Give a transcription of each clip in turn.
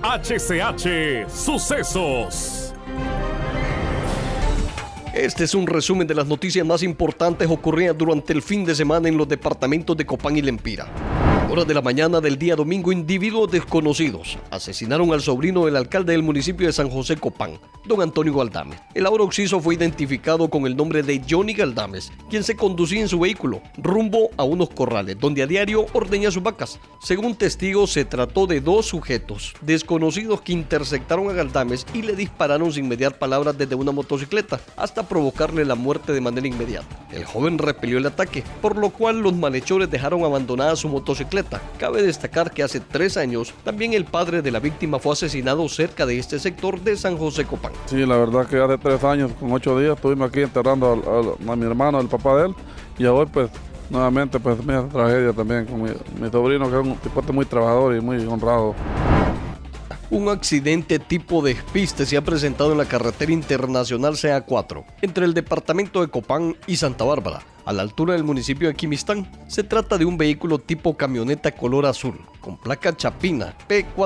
HCH Sucesos. Este es un resumen de las noticias más importantes ocurridas durante el fin de semana en los departamentos de Copán y Lempira. Horas de la mañana del día domingo, individuos desconocidos asesinaron al sobrino del alcalde del municipio de San José Copán, don Antonio Galdames. El ahora occiso fue identificado con el nombre de Johnny Galdames, quien se conducía en su vehículo rumbo a unos corrales, donde a diario ordeña sus vacas. Según testigos, se trató de dos sujetos desconocidos que interceptaron a Galdames y le dispararon sin mediar palabras desde una motocicleta, hasta provocarle la muerte de manera inmediata. El joven repelió el ataque, por lo cual los malhechores dejaron abandonada su motocicleta. Cabe destacar que hace 3 años también el padre de la víctima fue asesinado cerca de este sector de San José Copán. Sí, la verdad que hace 3 años, con 8 días, estuvimos aquí enterrando a mi hermano, el papá de él, y hoy pues nuevamente pues una tragedia también con mi sobrino, que es un tipo muy trabajador y muy honrado. Un accidente tipo despiste se ha presentado en la carretera internacional CA4 entre el departamento de Copán y Santa Bárbara, a la altura del municipio de Quimistán. Se trata de un vehículo tipo camioneta color azul, con placa chapina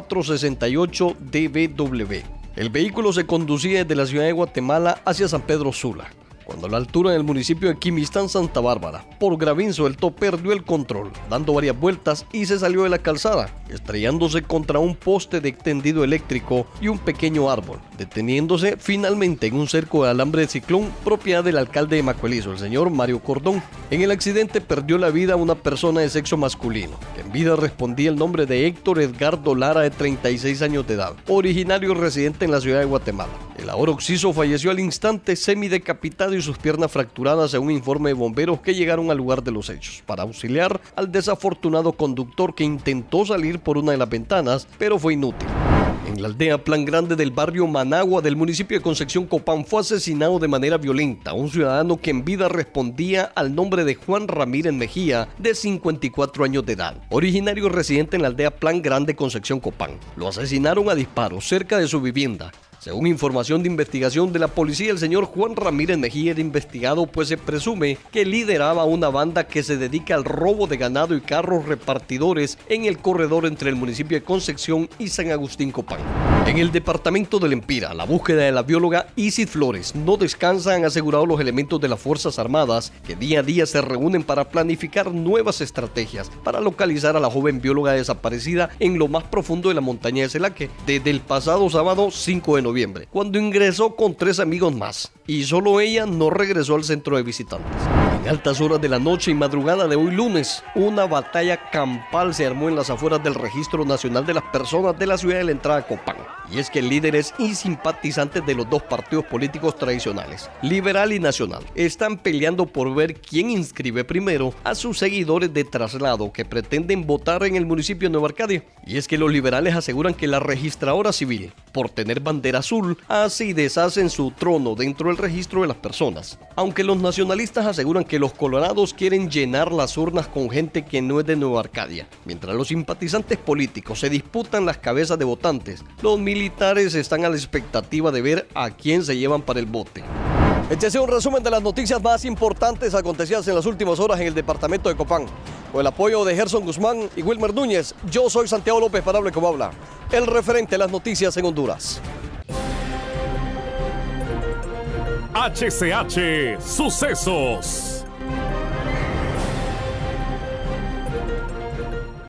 P468DBW. El vehículo se conducía desde la ciudad de Guatemala hacia San Pedro Sula, cuando a la altura del municipio de Quimistán, Santa Bárbara, por Gravín suelto, perdió el control, dando varias vueltas y se salió de la calzada, estrellándose contra un poste de tendido eléctrico y un pequeño árbol, deteniéndose finalmente en un cerco de alambre de ciclón, propiedad del alcalde de Macuelizo, el señor Mario Cordón. En el accidente perdió la vida una persona de sexo masculino, que en vida respondía el nombre de Héctor Edgardo Lara, de 36 años de edad, originario residente en la ciudad de Guatemala. El ahora occiso falleció al instante, semidecapitado y sus piernas fracturadas, según informe de bomberos que llegaron al lugar de los hechos para auxiliar al desafortunado conductor, que intentó salir por una de las ventanas, pero fue inútil. En la aldea Plan Grande del barrio Managua del municipio de Concepción Copán fue asesinado de manera violenta un ciudadano que en vida respondía al nombre de Juan Ramírez Mejía, de 54 años de edad, originario residente en la aldea Plan Grande, Concepción Copán. Lo asesinaron a disparos cerca de su vivienda. Según información de investigación de la policía, el señor Juan Ramírez Mejía era investigado, pues se presume que lideraba una banda que se dedica al robo de ganado y carros repartidores en el corredor entre el municipio de Concepción y San Agustín Copán. En el departamento de Lempira, la búsqueda de la bióloga Isis Flores no descansa, han asegurado los elementos de las Fuerzas Armadas, que día a día se reúnen para planificar nuevas estrategias para localizar a la joven bióloga desaparecida en lo más profundo de la montaña de Celaque desde el pasado sábado 5 de noviembre, cuando ingresó con 3 amigos más, y solo ella no regresó al centro de visitantes. En altas horas de la noche y madrugada de hoy lunes, una batalla campal se armó en las afueras del Registro Nacional de las Personas de la ciudad de la Entrada, Copán. Y es que líderes y simpatizantes de los dos partidos políticos tradicionales, liberal y nacional, están peleando por ver quién inscribe primero a sus seguidores de traslado que pretenden votar en el municipio de Nueva Arcadia. Y es que los liberales aseguran que la registradora civil, por tener bandera azul, hace y deshace en su trono dentro del registro de las personas. Aunque los nacionalistas aseguran que los colorados quieren llenar las urnas con gente que no es de Nueva Arcadia. Mientras los simpatizantes políticos se disputan las cabezas de votantes, los militares están a la expectativa de ver a quién se llevan para el bote. Este ha sido un resumen de las noticias más importantes acontecidas en las últimas horas en el departamento de Copán. Con el apoyo de Gerson Guzmán y Wilmer Núñez, yo soy Santiago López para Hable Como Habla, el referente de las noticias en Honduras. HCH Sucesos.